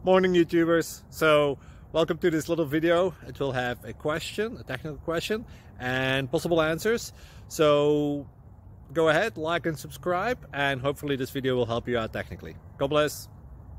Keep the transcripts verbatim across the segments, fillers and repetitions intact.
Morning YouTubers. So welcome to this little video. It will have a question, a technical question, and possible answers. So go ahead, like and subscribe, and hopefully this video will help you out technically. God bless.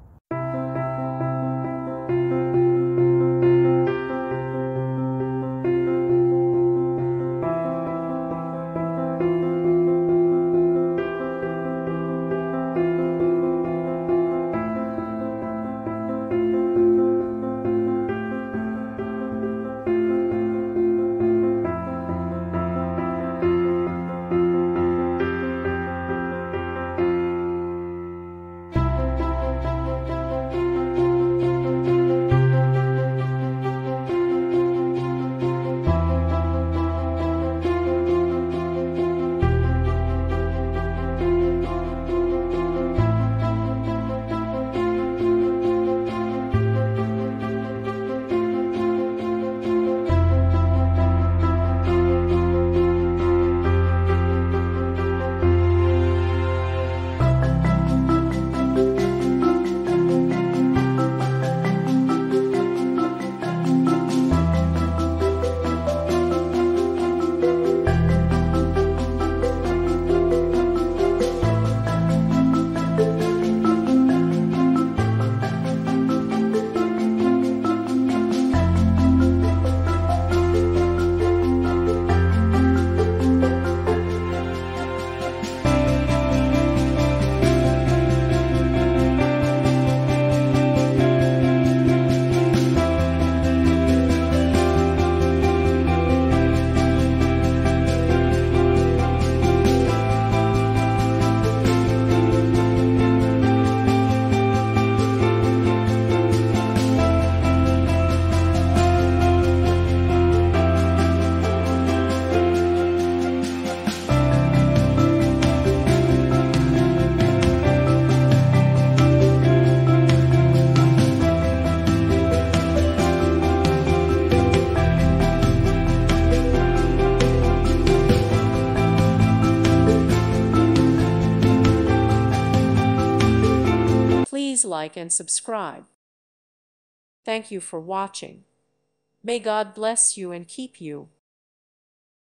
Please like and subscribe. Thank you for watching. May God bless you and keep you.